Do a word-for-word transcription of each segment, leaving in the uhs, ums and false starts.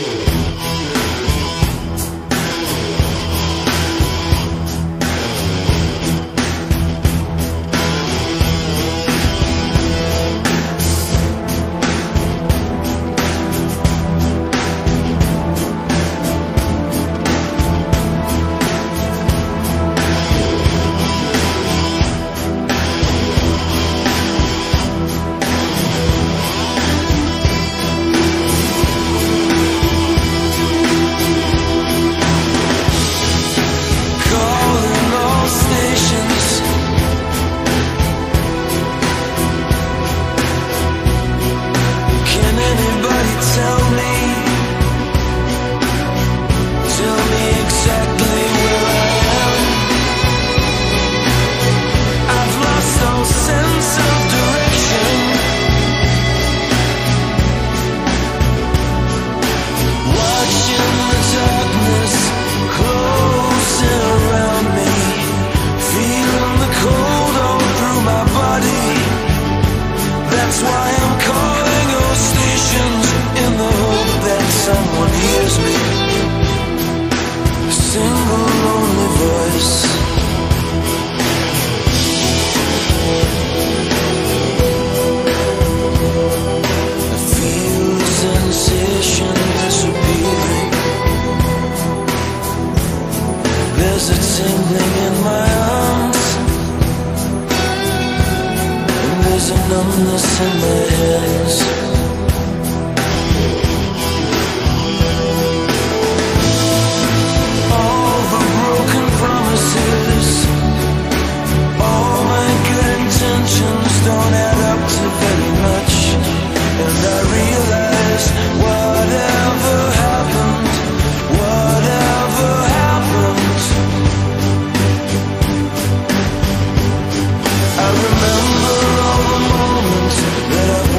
numbness in my hands. All the broken promises, all my good intentions don't add up to very much. And I realize whatever happened, whatever happened, I remember all the moments that I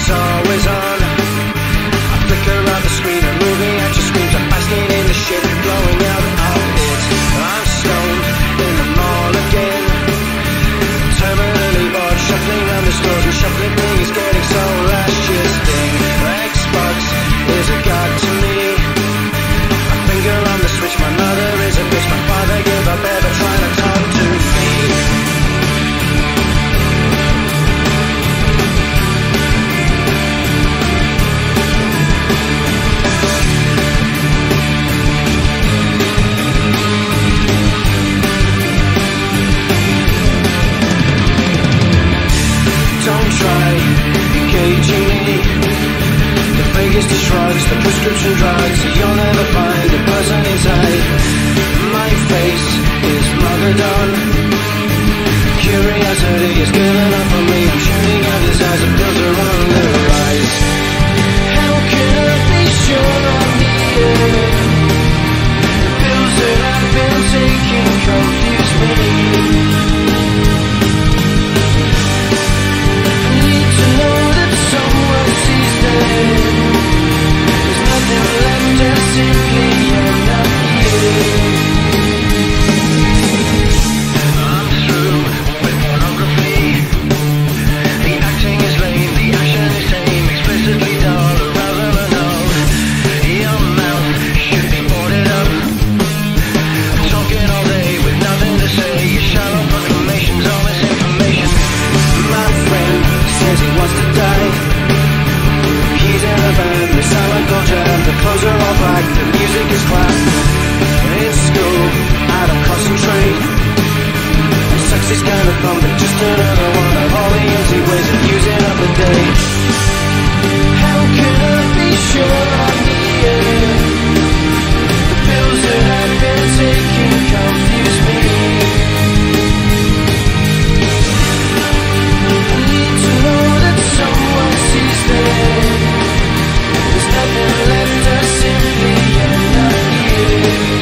it's always on. I flicker out the screen and moving at your screams. I'm basking in the shit, blowing out of it. I'm stoned in the mall again, terminally bored, shuffling around the stores, and shuffling things getting so last year's thing. Xbox is a god to me. My finger on the switch, my mother is a bitch, my father gave up ever trying to talk to me. Don't try engaging me. The biggest of shrugs, the prescription drugs. You'll never find a person inside. My face is mothered on. Curiosity is given up on me. I'm shooting out his eyes, the pills are on the rise. How can I be sure I'm here? The pills that I've been taking confuse me. There's nothing left, just simply I'm not here. I'm through with pornography. The acting is lame, the action is tame, explicitly dull, arousal and all. Your mouth should be boarded up, talking all day with nothing to say. Your shallow proclamations, all misinformation. My friend says he wants to die. He's in a band, the silent culture, the clothes are all black, the music is class. In school, I don't concentrate. Sex is kind of fun, but just another one of all the empty ways of using up the day. How can I be sure I'm here? The pills that I've been taking confuse me. I need to know that someone sees me. There's nothing left, I simply am not here.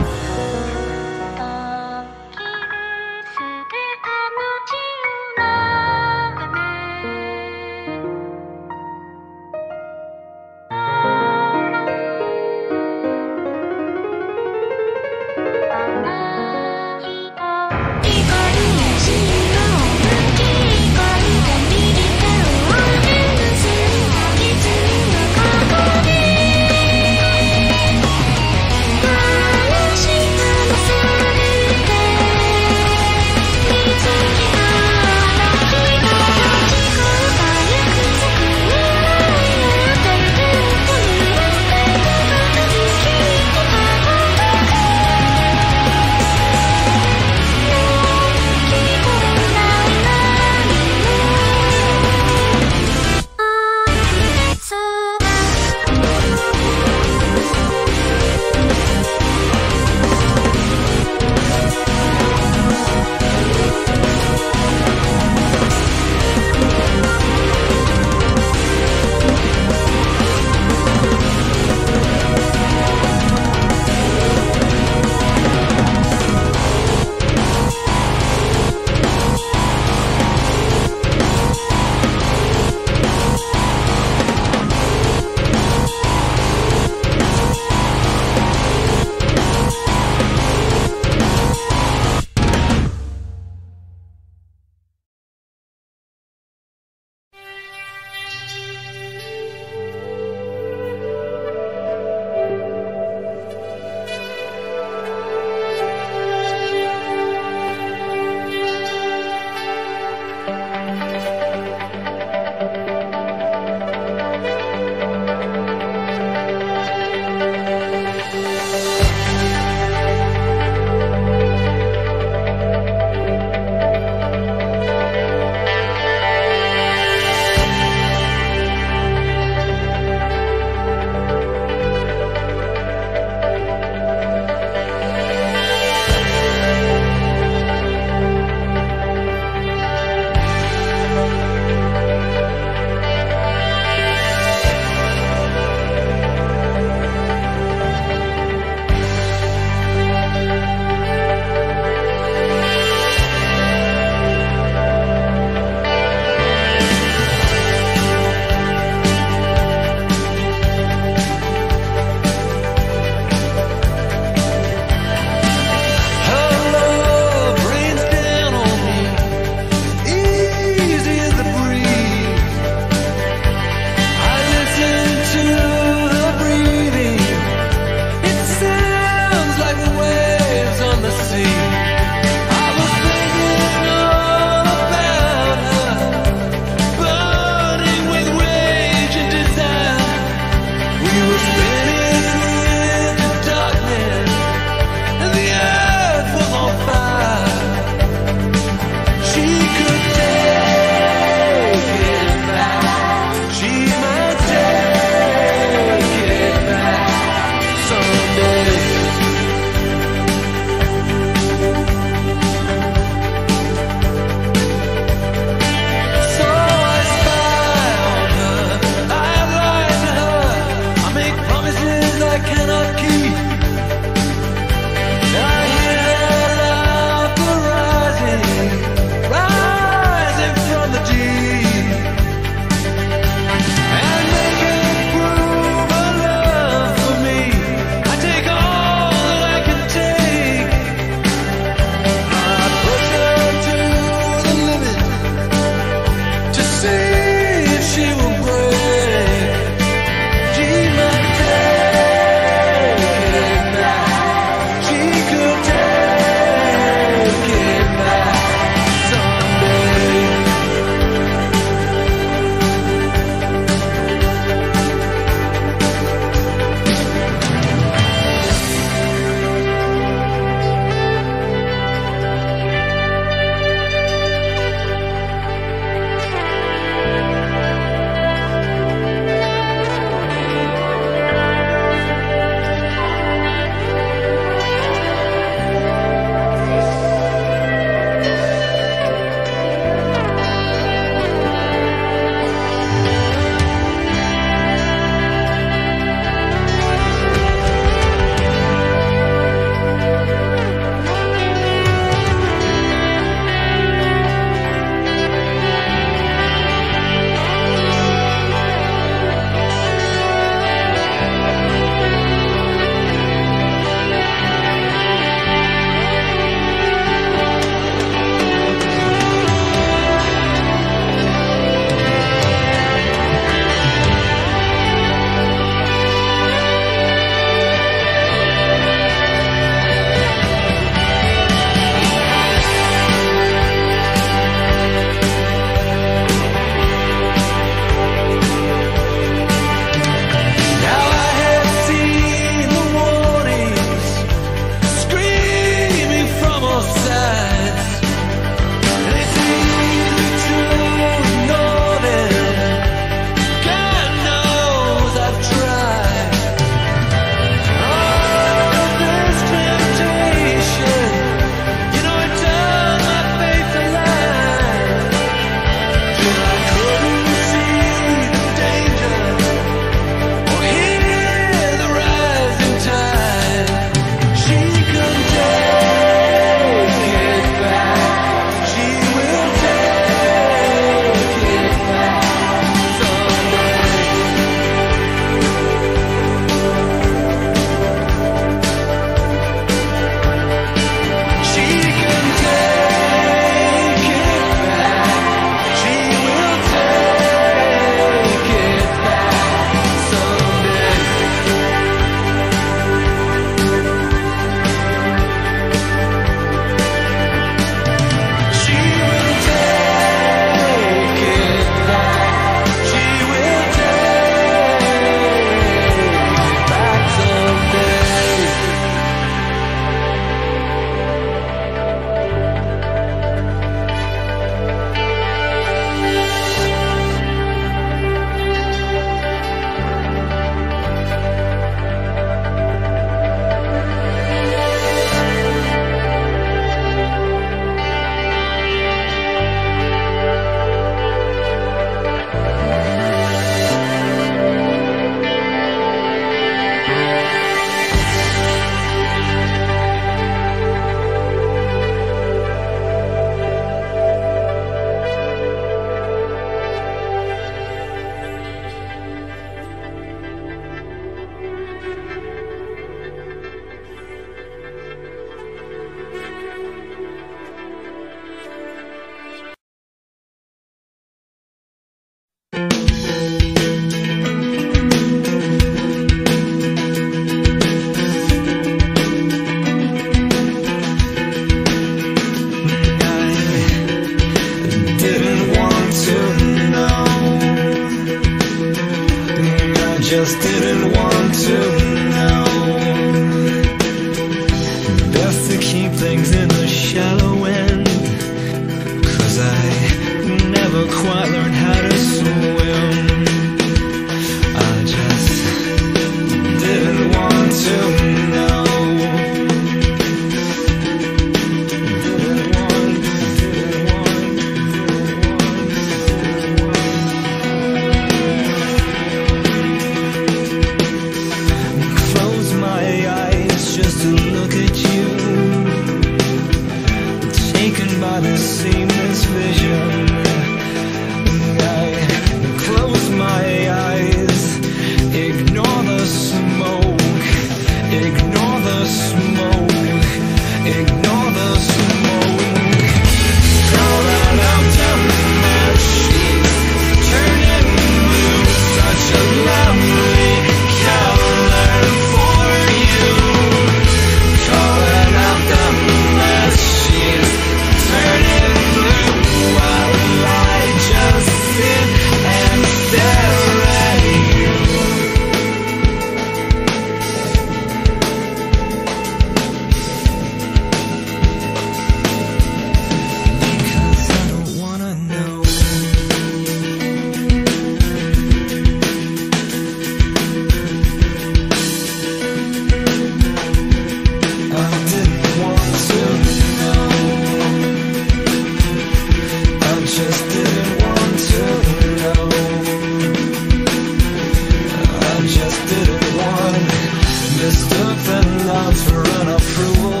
distant enough for an approval.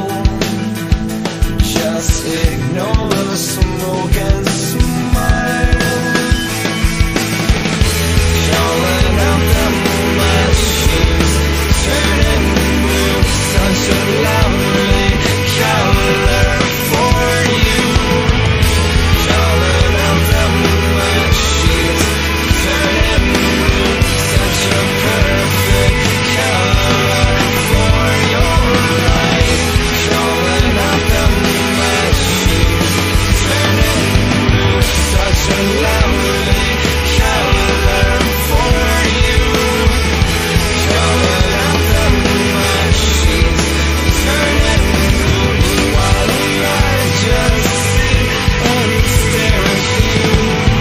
Just ignore the smoke and smile. Calling out the machines, turning blue, such a lovely color for you. Calling out the machines, turning blue, such a perfect color for your life. Calling out the machines, turning blue, such a lovely color for you. Calling out the machines, turning blue, while I just sit and stare at you.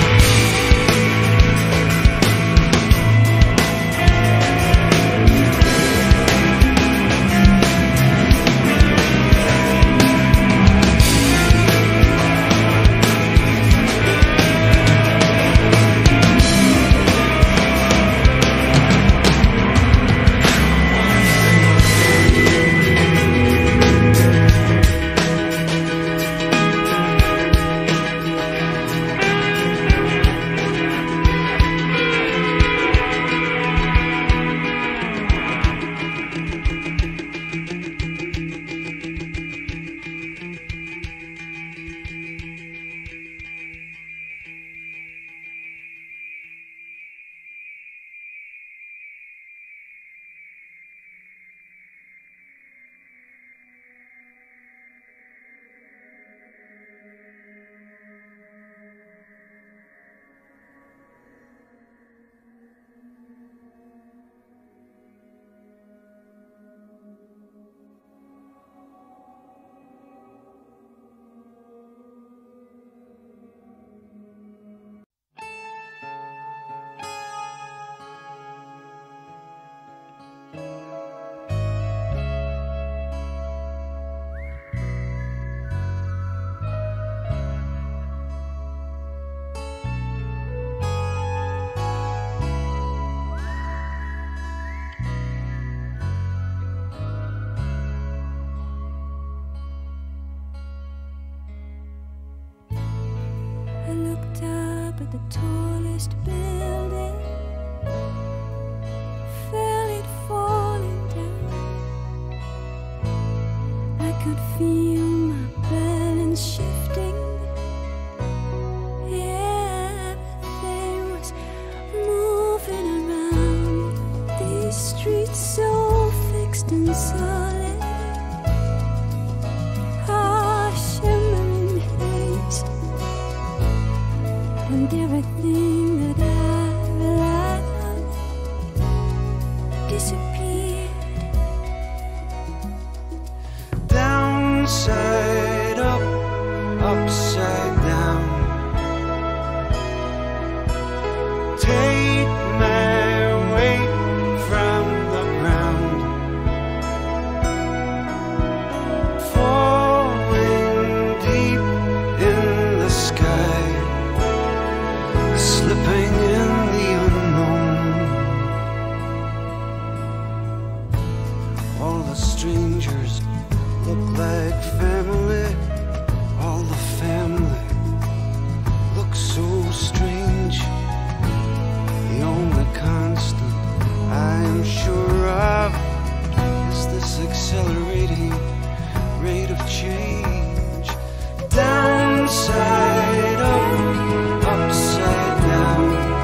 I looked up at the tallest building, felt it falling down. I could feel my balance shifting. Everything was moving around. These streets so fixed and solid, are shimmering haze. And everything that I relied on disappeared. Downside up, upside down. Take my weight from the ground. Falling deep in the sky, slipping in the unknown. All the strangers look like family. All the family looks so strange. The only constant I am sure of is this accelerating rate of change. Downside up, upside down.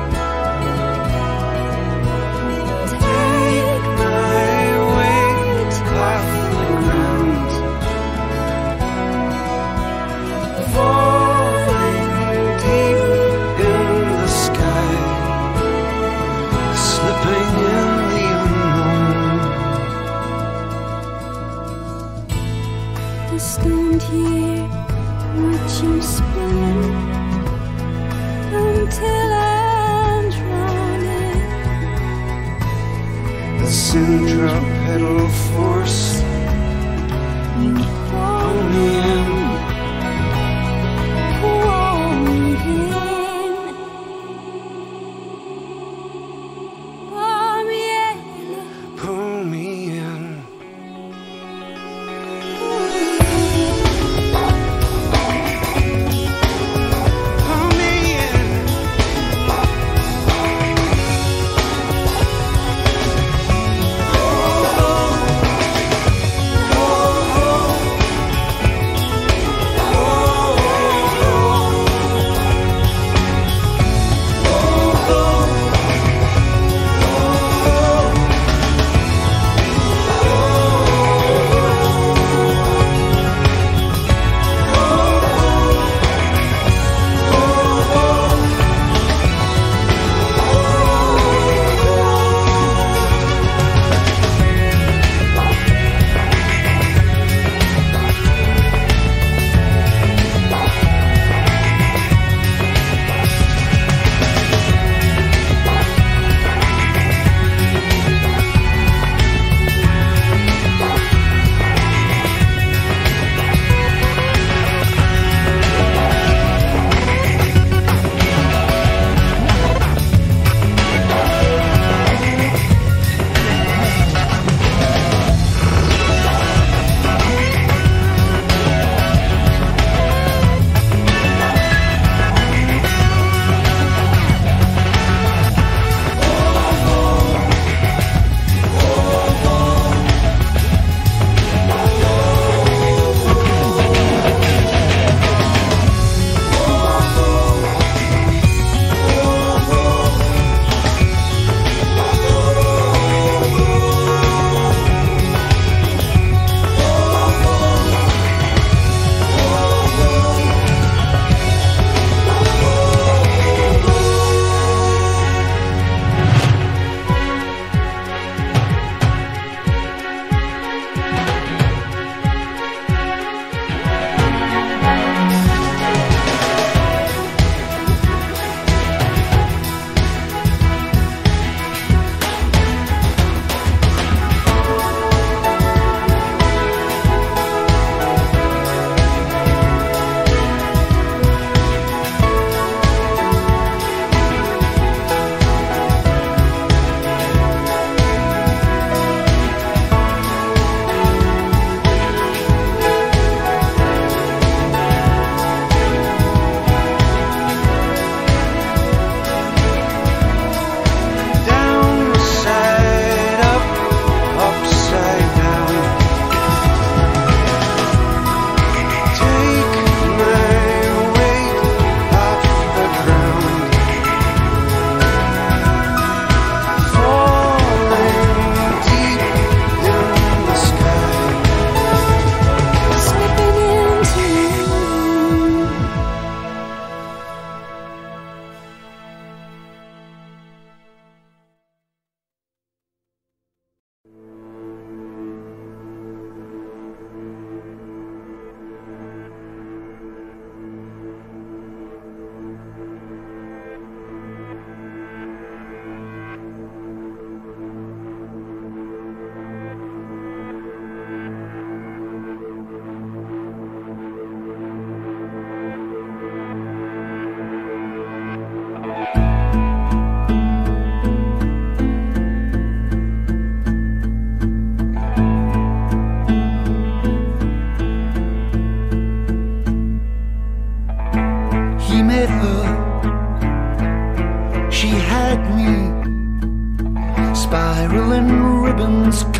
Take my weight off the ground. Falling deep in the sky, slipping in the unknown. I stand here watching spin until I'm drawn in. The centripetal force pull me in. Pull me in. Pull me in. Pull me in.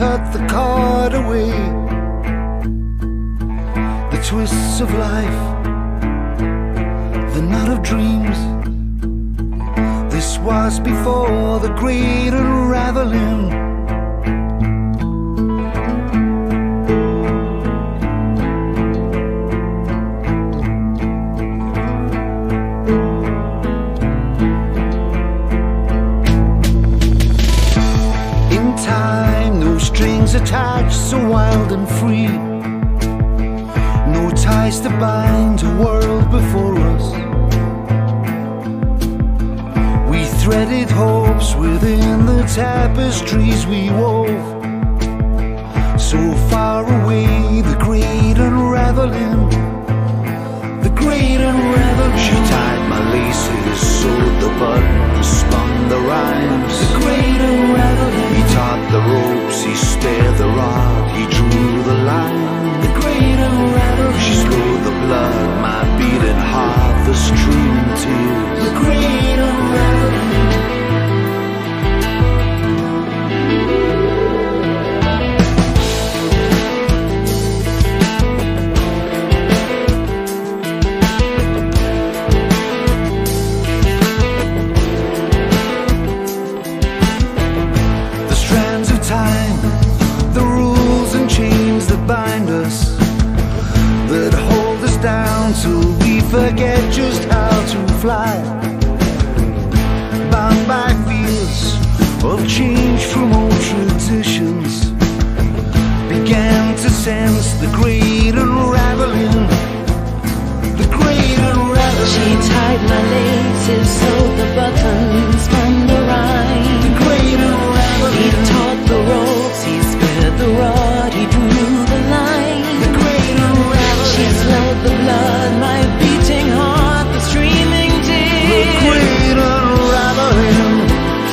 cut the cord away. The twists of life, the knot of dreams. This was before the great unraveling. In time, no strings attached, so wild and free. No ties to bind a world before us. We threaded hopes within the tapestries we wove. So far away, the great unraveling, the great unraveling. She tied my laces, sewed the buttons, spun the rhymes. The great unraveling. He taught the ropes, he spared the rod, he drew the line. The great unraveling. She slowed the blood, my beating heart, the streaming tears. The great unraveling. Time, the rules and chains that bind us, that hold us down till we forget just how to fly. Bound by fears of change from old traditions, began to sense the great unraveling, the great unraveling. She tied my laces, sewed the buttons, spun the rhyme. The great unraveling. He taught the ropes, he spared the rod, he drew the line. The great unraveling. She slowed the blood, my beating heart, the streaming tears. The great unraveling.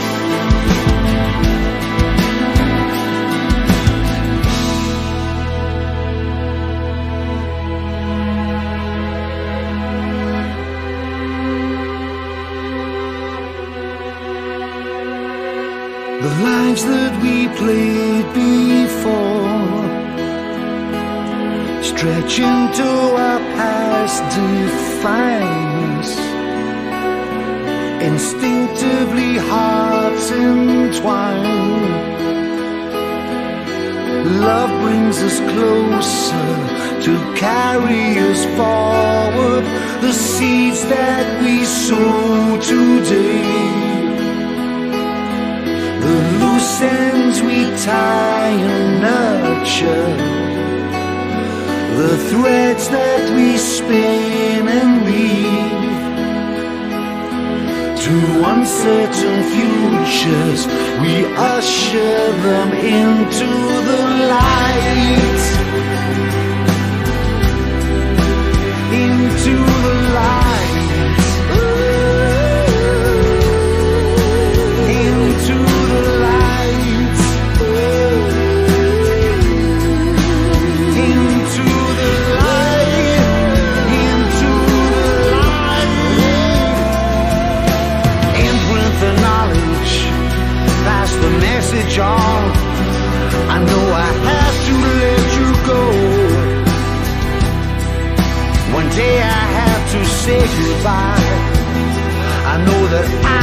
The lives that we played before stretch into our past, define us. Instinctively hearts entwine. Love brings us closer to carry us forward. The seeds that we sow today, the loose ends we tie and nurture, the threads that we spin and weave, to uncertain futures we usher them into the light, into the light. On. I know I have to let you go. One day I have to say goodbye. I know that I